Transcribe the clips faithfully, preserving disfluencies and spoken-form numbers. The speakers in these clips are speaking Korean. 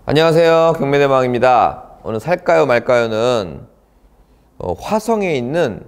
안녕하세요, 경매대망입니다. 오늘 살까요 말까요는 어, 화성에 있는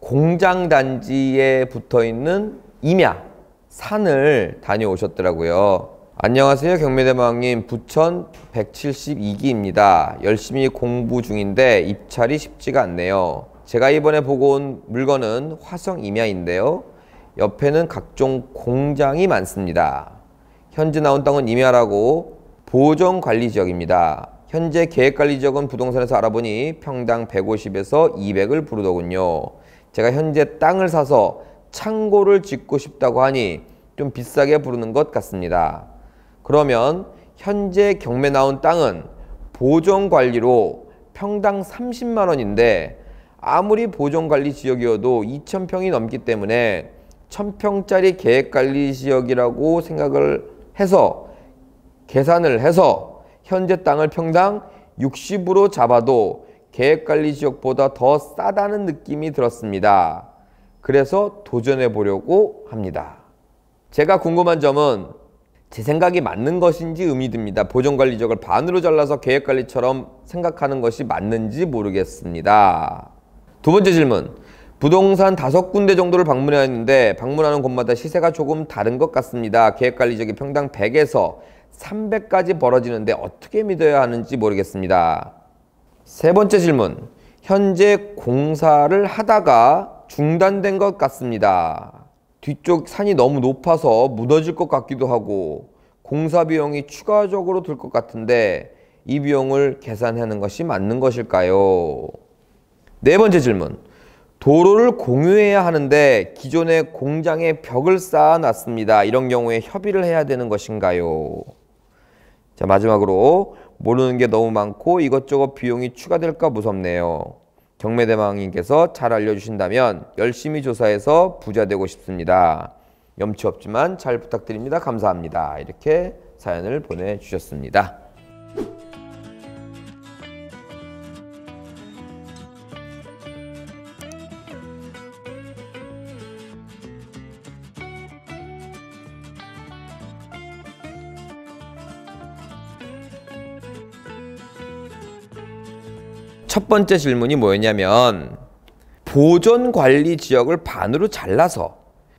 공장단지에 붙어있는 임야 산을 다녀오셨더라고요. 안녕하세요, 경매대망님. 부천 백칠십이 기입니다. 열심히 공부 중인데 입찰이 쉽지가 않네요. 제가 이번에 보고 온 물건은 화성 임야인데요, 옆에는 각종 공장이 많습니다. 현재 나온 땅은 임야라고 보정관리지역입니다. 현재 계획관리지역은 부동산에서 알아보니 평당 백오십에서 이백을 부르더군요. 제가 현재 땅을 사서 창고를 짓고 싶다고 하니 좀 비싸게 부르는 것 같습니다. 그러면 현재 경매 나온 땅은 보정관리로 평당 삼십만 원인데 아무리 보정관리지역이어도 이천 평이 넘기 때문에 천 평짜리 계획관리지역이라고 생각을 해서 계산을 해서 현재 땅을 평당 육십으로 잡아도 계획관리지역보다 더 싸다는 느낌이 들었습니다. 그래서 도전해 보려고 합니다. 제가 궁금한 점은 제 생각이 맞는 것인지 의미 듭니다. 보정관리지역을 반으로 잘라서 계획관리처럼 생각하는 것이 맞는지 모르겠습니다. 두 번째 질문. 부동산 다섯 군데 정도를 방문했는데 방문하는 곳마다 시세가 조금 다른 것 같습니다. 계획관리지역이 평당 백에서 삼백까지 벌어지는데 어떻게 믿어야 하는지 모르겠습니다. 세 번째 질문. 현재 공사를 하다가 중단된 것 같습니다. 뒤쪽 산이 너무 높아서 무너질 것 같기도 하고 공사 비용이 추가적으로 들 것 같은데 이 비용을 계산하는 것이 맞는 것일까요? 네 번째 질문. 도로를 공유해야 하는데 기존의 공장에 벽을 쌓아 놨습니다. 이런 경우에 협의를 해야 되는 것인가요? 자, 마지막으로 모르는 게 너무 많고 이것저것 비용이 추가될까 무섭네요. 경매대망님께서 잘 알려주신다면 열심히 조사해서 부자 되고 싶습니다. 염치 없지만 잘 부탁드립니다. 감사합니다. 이렇게 사연을 보내주셨습니다. 첫 번째 질문이 뭐였냐면 보존관리 지역을 반으로 잘라서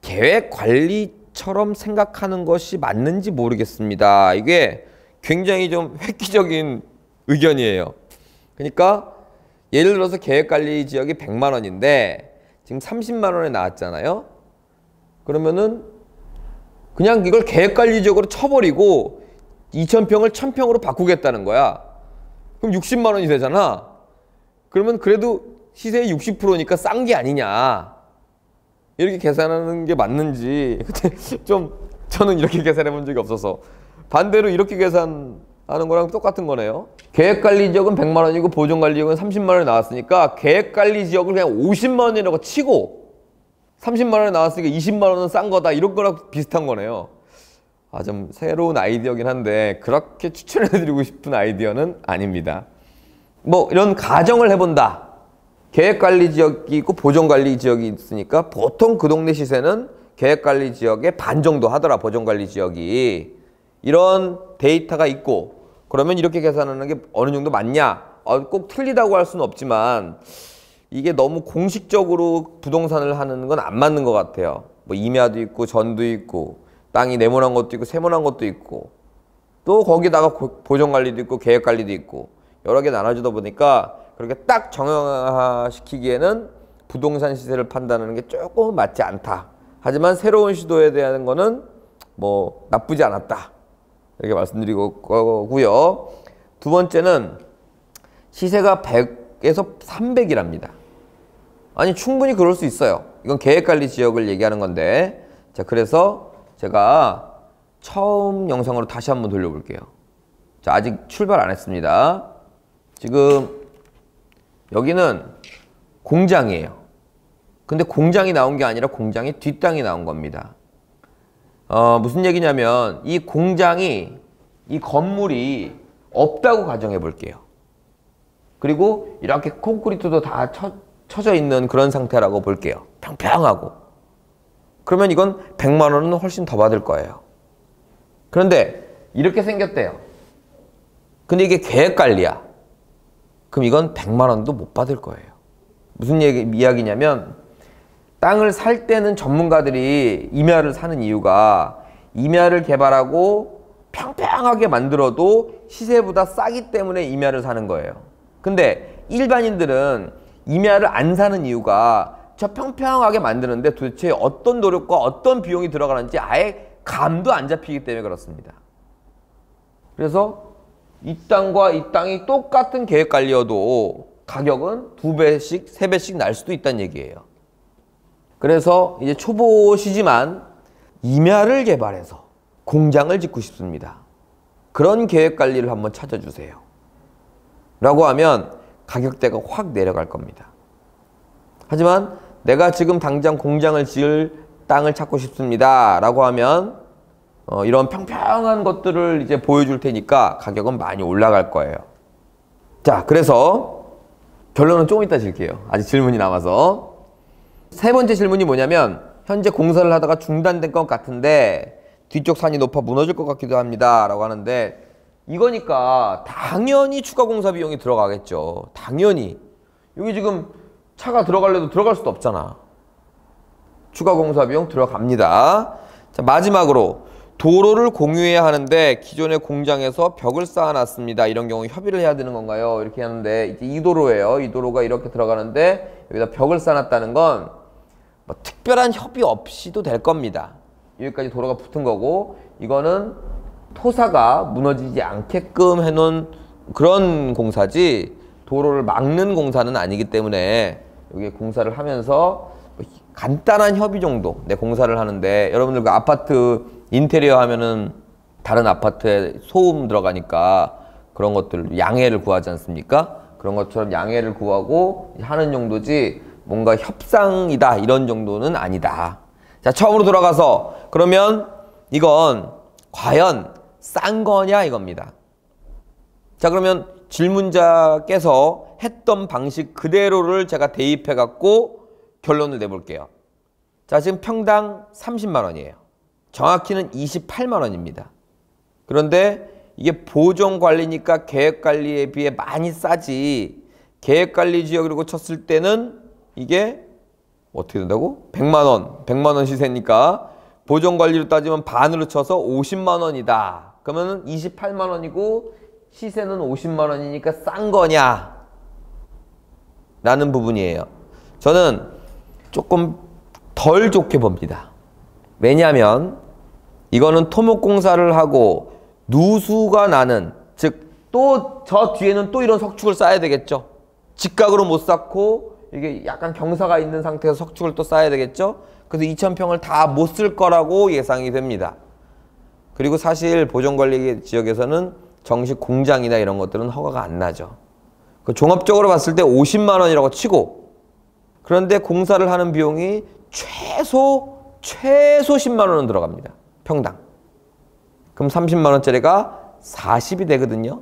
계획관리처럼 생각하는 것이 맞는지 모르겠습니다. 이게 굉장히 좀 획기적인 의견이에요. 그러니까 예를 들어서 계획관리 지역이 백만 원인데 지금 삼십만 원에 나왔잖아요. 그러면은 그냥 이걸 계획관리 지역으로 쳐버리고 이천 평을 천 평으로 바꾸겠다는 거야. 그럼 육십만 원이 되잖아. 그러면 그래도 시세의 육십 퍼센트니까 싼 게 아니냐, 이렇게 계산하는 게 맞는지 좀 저는 이렇게 계산해 본 적이 없어서 반대로 이렇게 계산하는 거랑 똑같은 거네요. 계획관리지역은 백만 원이고 보존관리지역은 삼십만 원에 나왔으니까 계획관리지역을 그냥 오십만 원이라고 치고 삼십만 원에 나왔으니까 이십만 원은 싼 거다, 이런 거랑 비슷한 거네요. 아, 좀 새로운 아이디어긴 한데 그렇게 추천해 드리고 싶은 아이디어는 아닙니다. 뭐 이런 가정을 해본다. 계획관리지역이 있고 보존관리지역이 있으니까 보통 그 동네 시세는 계획관리지역의 반 정도 하더라, 보존관리지역이. 이런 데이터가 있고 그러면 이렇게 계산하는 게 어느 정도 맞냐? 어, 꼭 틀리다고 할 수는 없지만 이게 너무 공식적으로 부동산을 하는 건 안 맞는 것 같아요. 뭐 임야도 있고 전도 있고 땅이 네모난 것도 있고 세모난 것도 있고 또 거기다가 보존관리도 있고 계획관리도 있고 여러 개 나눠주다 보니까 그렇게 딱 정형화시키기에는 부동산 시세를 판단하는 게 조금 맞지 않다. 하지만 새로운 시도에 대한 거는 뭐 나쁘지 않았다, 이렇게 말씀드리고 거고요. 두 번째는 시세가 백에서 삼백이랍니다. 아니, 충분히 그럴 수 있어요. 이건 계획관리 지역을 얘기하는 건데. 자, 그래서 제가 처음 영상으로 다시 한번 돌려볼게요. 자, 아직 출발 안 했습니다. 지금 여기는 공장이에요. 근데 공장이 나온 게 아니라 공장의 뒷땅이 나온 겁니다. 어, 무슨 얘기냐면 이 공장이, 이 건물이 없다고 가정해 볼게요. 그리고 이렇게 콘크리트도 다 쳐, 쳐져 있는 그런 상태라고 볼게요. 평평하고. 그러면 이건 백만 원은 훨씬 더 받을 거예요. 그런데 이렇게 생겼대요. 근데 이게 계획관리야. 그럼 이건 백만 원도 못 받을 거예요. 무슨 얘기, 이야기냐면 땅을 살 때는 전문가들이 임야를 사는 이유가 임야를 개발하고 평평하게 만들어도 시세보다 싸기 때문에 임야를 사는 거예요. 근데 일반인들은 임야를 안 사는 이유가 저 평평하게 만드는데 도대체 어떤 노력과 어떤 비용이 들어가는지 아예 감도 안 잡히기 때문에 그렇습니다. 그래서 이 땅과 이 땅이 똑같은 계획관리여도 가격은 두 배씩, 세 배씩 날 수도 있다는 얘기예요. 그래서 이제 초보시지만 임야를 개발해서 공장을 짓고 싶습니다. 그런 계획관리를 한번 찾아주세요. 라고 하면 가격대가 확 내려갈 겁니다. 하지만 내가 지금 당장 공장을 지을 땅을 찾고 싶습니다. 라고 하면 어, 이런 평평한 것들을 이제 보여줄 테니까 가격은 많이 올라갈 거예요. 자, 그래서 결론은 조금 이따 질게요. 아직 질문이 남아서. 세 번째 질문이 뭐냐면 현재 공사를 하다가 중단된 것 같은데 뒤쪽 산이 높아 무너질 것 같기도 합니다. 라고 하는데 이거니까 당연히 추가 공사 비용이 들어가겠죠. 당연히. 여기 지금 차가 들어갈래도 들어갈 수도 없잖아. 추가 공사 비용 들어갑니다. 자, 마지막으로 도로를 공유해야 하는데 기존의 공장에서 벽을 쌓아놨습니다. 이런 경우 협의를 해야 되는 건가요? 이렇게 하는데 이제 이 도로예요. 이 도로가 이렇게 들어가는데 여기다 벽을 쌓아놨다는 건 뭐 특별한 협의 없이도 될 겁니다. 여기까지 도로가 붙은 거고 이거는 토사가 무너지지 않게끔 해놓은 그런 공사지 도로를 막는 공사는 아니기 때문에 여기 공사를 하면서 간단한 협의 정도 내 공사를 하는데 여러분들 그 아파트 인테리어 하면은 다른 아파트에 소음 들어가니까 그런 것들 양해를 구하지 않습니까? 그런 것처럼 양해를 구하고 하는 정도지 뭔가 협상이다 이런 정도는 아니다. 자, 처음으로 돌아가서 그러면 이건 과연 싼 거냐 이겁니다. 자, 그러면 질문자께서 했던 방식 그대로를 제가 대입해 갖고 결론을 내볼게요. 자, 지금 평당 삼십만 원이에요. 정확히는 이십팔만 원입니다. 그런데 이게 보존관리니까 계획관리에 비해 많이 싸지 계획관리 지역이라고 쳤을 때는 이게 어떻게 된다고? 백만 원, 백만 원 시세니까 보존관리로 따지면 반으로 쳐서 오십만 원이다. 그러면 이십팔만 원이고 시세는 오십만 원이니까 싼 거냐? 라는 부분이에요. 저는 조금 덜 좋게 봅니다. 왜냐하면 이거는 토목공사를 하고 누수가 나는, 즉 또 저 뒤에는 또 이런 석축을 쌓아야 되겠죠. 직각으로 못 쌓고 이게 약간 경사가 있는 상태에서 석축을 또 쌓아야 되겠죠. 그래서 이천 평을 다 못 쓸 거라고 예상이 됩니다. 그리고 사실 보존관리 지역에서는 정식 공장이나 이런 것들은 허가가 안 나죠. 그 종합적으로 봤을 때 오십만 원이라고 치고 그런데 공사를 하는 비용이 최소 최소 십만 원은 들어갑니다. 평당. 그럼 삼십만 원짜리가 사십이 되거든요.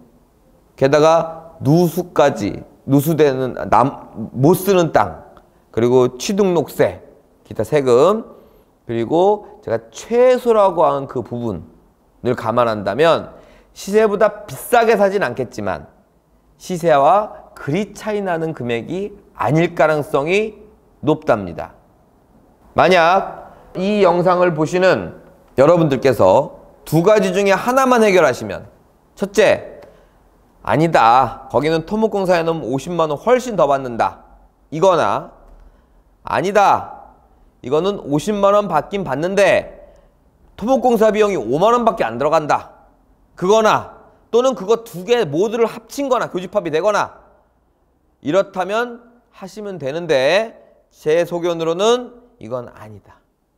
게다가 누수까지, 누수되는 남, 못 쓰는 땅, 그리고 취등록세, 기타 세금, 그리고 제가 최소라고 한 그 부분을 감안한다면 시세보다 비싸게 사진 않겠지만 시세와 그리 차이 나는 금액이 아닐 가능성이 높답니다. 만약 이 영상을 보시는 여러분들께서 두 가지 중에 하나만 해결하시면, 첫째, 아니다, 거기는 토목공사 해놓으면 오십만 원 훨씬 더 받는다, 이거나 아니다, 이거는 오십만 원 받긴 받는데 토목공사 비용이 오만 원밖에 안 들어간다, 그거나, 또는 그거 두 개 모두를 합친 거나 교집합이 되거나 이렇다면 하시면 되는데 제 소견으로는 이건 아니다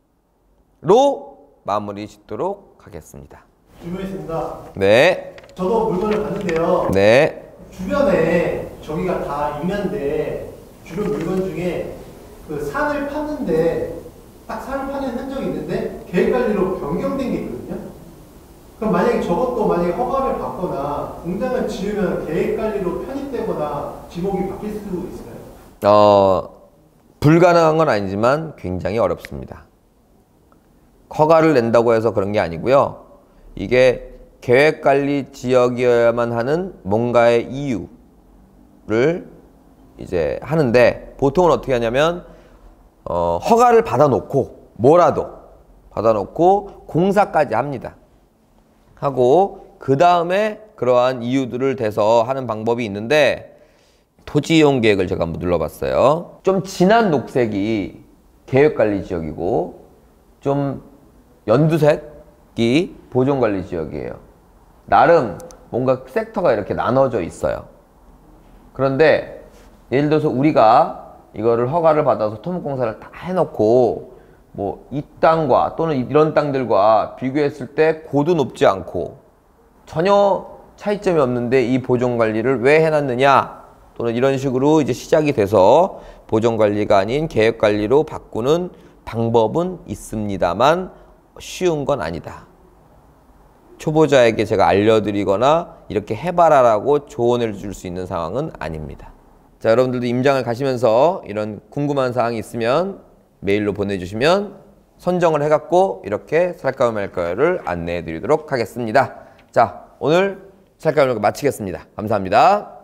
로 마무리 짓도록 하겠습니다. 질문했습니다. 네. 저도 물건을 봤는데요. 네. 주변에 저기가 다 임야인데 주변 물건 중에 그 산을 팠는데 딱 산을 파는 흔적이 있는데 계획관리로 변경된 게 있거든요. 그럼 만약에 저것도 만약에 허가를 받거나 공장을 지으면 계획관리로 편입되거나 지목이 바뀔 수 있을까요? 어, 불가능한 건 아니지만 굉장히 어렵습니다. 허가를 낸다고 해서 그런 게 아니고요. 이게 계획관리 지역이어야만 하는 뭔가의 이유를 이제 하는데, 보통은 어떻게 하냐면 어, 허가를 받아놓고 뭐라도 받아놓고 공사까지 합니다. 하고 그 다음에 그러한 이유들을 대서 하는 방법이 있는데, 토지 이용 계획을 제가 한번 눌러봤어요. 좀 진한 녹색이 계획관리 지역이고 좀 연두색이 보존관리 지역이에요. 나름 뭔가 섹터가 이렇게 나눠져 있어요. 그런데 예를 들어서 우리가 이거를 허가를 받아서 토목공사를 다 해놓고 뭐 이 땅과 또는 이런 땅들과 비교했을 때 고도 높지 않고 전혀 차이점이 없는데 이 보존관리를 왜 해놨느냐, 또는 이런 식으로 이제 시작이 돼서 보존관리가 아닌 계획관리로 바꾸는 방법은 있습니다만 쉬운 건 아니다. 초보자에게 제가 알려드리거나 이렇게 해봐라라고 조언을 줄 수 있는 상황은 아닙니다. 자, 여러분들도 임장을 가시면서 이런 궁금한 사항이 있으면 메일로 보내주시면 선정을 해갖고 이렇게 살까요 말까요를 안내해 드리도록 하겠습니다. 자, 오늘 살까요 말까요 마치겠습니다. 감사합니다.